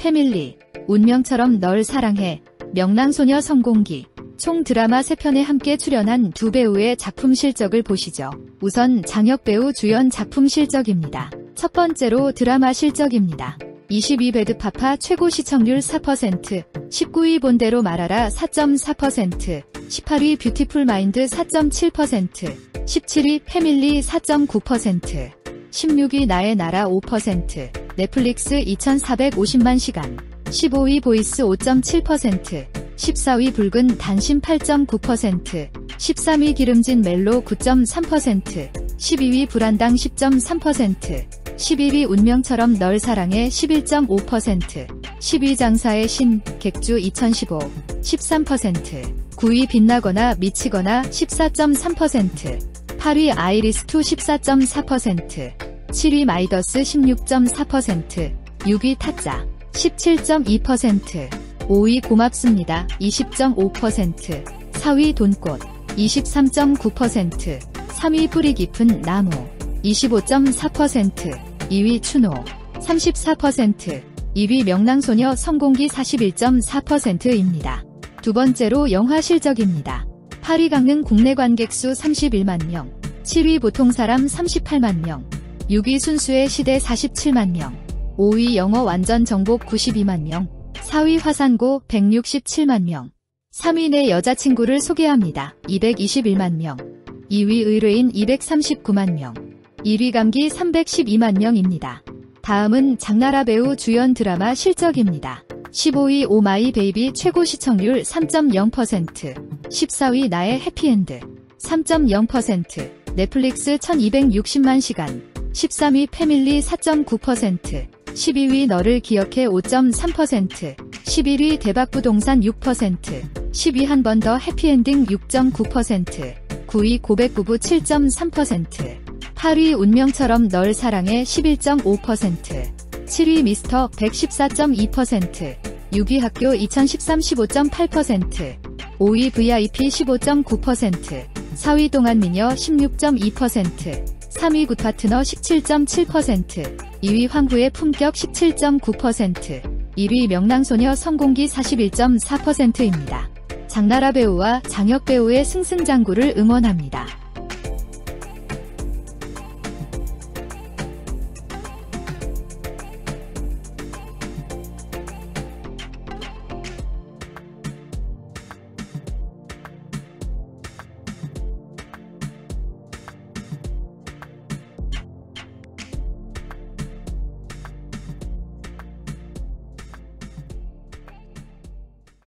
패밀리, 운명처럼 널 사랑해, 명랑소녀 성공기, 총 드라마 3편에 함께 출연한 두 배우의 작품 실적을 보시죠. 우선 장혁배우 주연 작품 실적입니다. 첫 번째로 드라마 실적입니다. 22배드파파 최고 시청률 4%, 19위 본대로 말아라 4.4%, 18위 뷰티풀 마인드 4.7%, 17위 패밀리 4.9%, 16위 나의 나라 5%, 넷플릭스 2450만 시간, 15위 보이스 5.7%, 14위 붉은 단심 8.9%, 13위 기름진 멜로 9.3%, 12위 불안당 10.3%, 11위 운명처럼 널 사랑해 11.5%, 10위 장사의 신, 객주 2015, 13%, 9위 빛나거나 미치거나 14.3%, 8위 아이리스2 14.4%, 7위 마이더스 16.4%, 6위 타짜 17.2%, 5위 고맙습니다 20.5%, 4위 돈꽃 23.9%, 3위 뿌리 깊은 나무 25.4%, 2위 추노 34%, 2위 명랑소녀 성공기 41.4%입니다. 두 번째로 영화 실적입니다. 8위 강릉 국내 관객수 31만 명, 7위 보통사람 38만 명, 6위 순수의 시대 47만 명, 5위 영어 완전 정복 92만 명, 4위 화산고 167만 명, 3위 내 여자친구를 소개합니다. 221만 명, 2위 의뢰인 239만 명, 1위 감기 312만 명입니다. 다음은 장나라 배우 주연 드라마 실적입니다. 15위 오마이 베이비 최고 시청률 3.0%, 14위 나의 해피엔드 3.0%, 넷플릭스 1260만 시간, 13위 패밀리 4.9%, 12위 너를 기억해 5.3%, 11위 대박부동산 6%, 10위 한 번 더 해피엔딩 6.9%, 9위 고백부부 7.3%, 8위 운명처럼 널 사랑해 11.5%, 7위 미스터 114.2%, 6위 학교 2013 15.8%, 5위 VIP 15.9%, 4위 동안미녀 16.2%, 3위 굿파트너 17.7%, 2위 황후의 품격 17.9%, 1위 명랑소녀 성공기 41.4%입니다. 장나라 배우와 장혁 배우의 승승장구를 응원합니다.